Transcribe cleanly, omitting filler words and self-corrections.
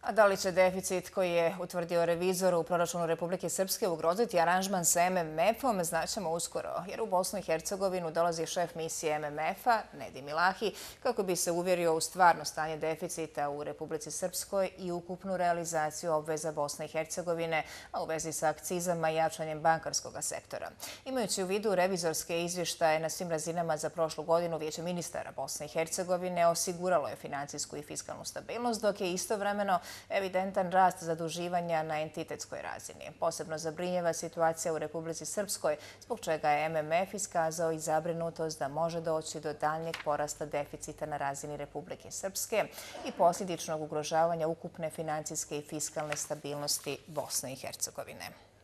A da li će deficit koji je utvrdio revizor u proračunu Republike Srpske ugroziti aranžman sa MMF-om, znaćemo uskoro, jer u Bosnu i Hercegovinu dolazi šef misije MMF-a, Nedim Ilahi, kako bi se uvjerio u stvarno stanje deficita u Republici Srpskoj i ukupnu realizaciju obveza Bosne i Hercegovine, a u vezi sa akcizama i jačanjem bankarskog sektora. Imajući u vidu revizorske izvještaje na svim razinama za prošlu godinu, Vijeće ministara Bosne i Hercegovine osiguralo je financijsku i fiskalnu stabilnost, dok je istovremeno evidentan rast zaduživanja na entitetskoj razini. Posebno zabrinjava situacija u Republici Srpskoj, zbog čega je MMF iskazao i zabrinutost da može doći do daljnjeg porasta deficita na razini Republike Srpske i posljedičnog ugrožavanja ukupne financijske i fiskalne stabilnosti Bosne i Hercegovine.